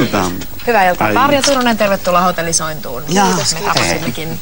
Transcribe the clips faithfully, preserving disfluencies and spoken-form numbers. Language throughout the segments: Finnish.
iltaa. Hyvää iltaa. Tarja Turunen, tervetuloa hotellisointuun. Kiitos, me tapasimmekin.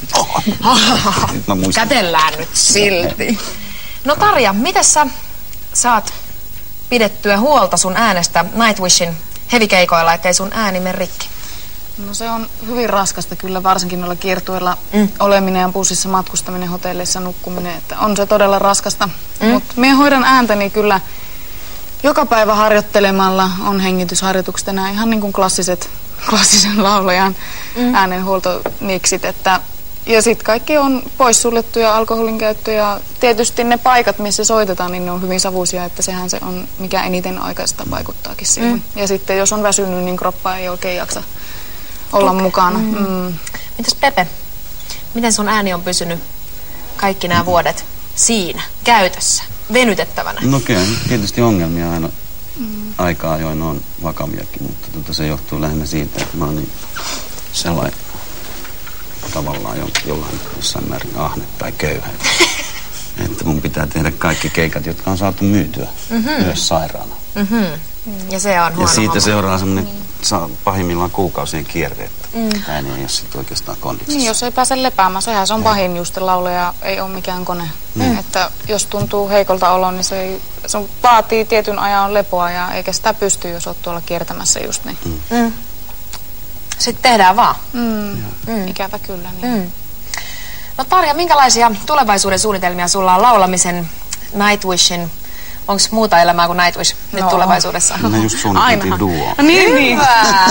Kätellään nyt silti. No Tarja, miten sä saat pidettyä huolta sun äänestä Nightwishin heavy-keikoilla, ettei sun ääni mene rikki? No se on hyvin raskasta kyllä, varsinkin noilla kiertueilla mm. oleminen ja bussissa matkustaminen, hotelleissa nukkuminen, että on se todella raskasta. Mm. Mutta minä hoidan ääntäni kyllä joka päivä harjoittelemalla, on hengitysharjoitukset enää ihan niin kuin klassiset, klassisen laulajan mm. äänenhuoltomiksit, että ja sitten kaikki on poissuljettuja alkoholin käyttö ja tietysti ne paikat, missä soitetaan, niin ne on hyvin savuisia, että sehän se on, mikä eniten aikaista vaikuttaakin siihen. Mm. Ja sitten jos on väsynyt, niin kroppa ei oikein jaksa olla okay. mukana. Mm. Mm. Mitäs Pepe, miten sun ääni on pysynyt kaikki nämä vuodet siinä, käytössä, venytettävänä? No okei, okay. Tietysti ongelmia aina mm. aikaa ajoin on vakaviakin, mutta tota se johtuu lähinnä siitä, että mä oon niin sellainen tavallaan jo, jollain jossain määrin ahne tai köyhä. Että mun pitää tehdä kaikki keikat, jotka on saatu myytyä mm-hmm. myös sairaana. Mm-hmm. Ja se on huono Ja siitä homma. seuraa semmoinen mm. pahimmillaan kuukausien kierre, että mm. ääni ei ole sitten oikeastaan kondiksessa. Niin, jos ei pääse lepäämään, sehän se on ja. pahin just, laulaja ei ole mikään kone. Mm. Että jos tuntuu heikolta olo, niin se, ei, se vaatii tietyn ajan lepoa ja eikä sitä pysty, jos olet tuolla kiertämässä just niin. Mm. Mm. Sitten tehdään vaan. Mm. Mm. Ikävä kyllä. Niin. Mm. No Tarja, minkälaisia tulevaisuuden suunnitelmia sulla on laulamisen, Nightwishin? Onko muuta elämää kuin Nightwish nyt no. tulevaisuudessa? Me just suunniteltiin duoa. No niin, niin.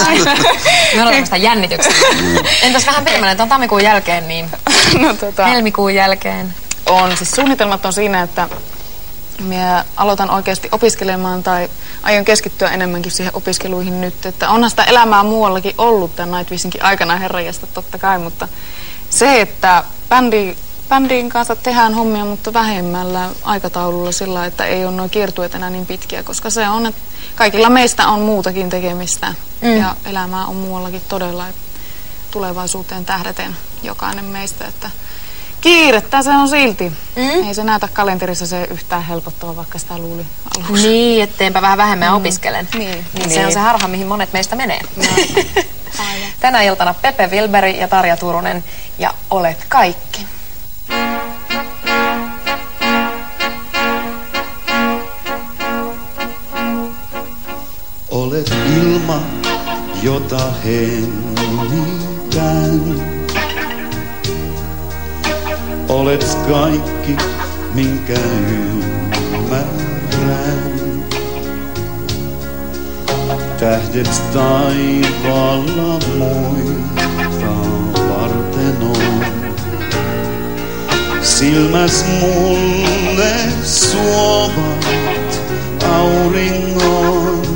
Me odotamme sitä jännityksellä. Entäs vähän pidemmälle, että on tammikuun jälkeen, niin no, tota, helmikuun jälkeen? On, siis suunnitelmat on siinä, että minä aloitan oikeasti opiskelemaan tai aion keskittyä enemmänkin siihen opiskeluihin nyt. Että onhan sitä elämää muuallakin ollut tämän Nightwishinkin aikana, herranjestas totta kai, mutta se, että bändi, bändin kanssa tehdään hommia, mutta vähemmällä aikataululla sillä, että ei ole nuo kiertueet enää niin pitkiä, koska se on, että kaikilla meistä on muutakin tekemistä mm. ja elämää on muuallakin todella, että tulevaisuuteen tähdäten jokainen meistä, että kiirettä se on silti. Mm. Ei se näytä kalenterissa se yhtään helpottava, vaikka sitä luuli aluksi. Niin, etteinpä vähän vähemmän mm. opiskelen. Niin. Niin, se on se harha, mihin monet meistä menee. No. Tänä iltana Pepe Willberg ja Tarja Turunen ja Olet Kaikki. Olet ilma, jota hengitän. Olet kaikki, minkä ymmärrän. Tähdet taivaalla muita varten on. Silmäs mulle suovat auringon.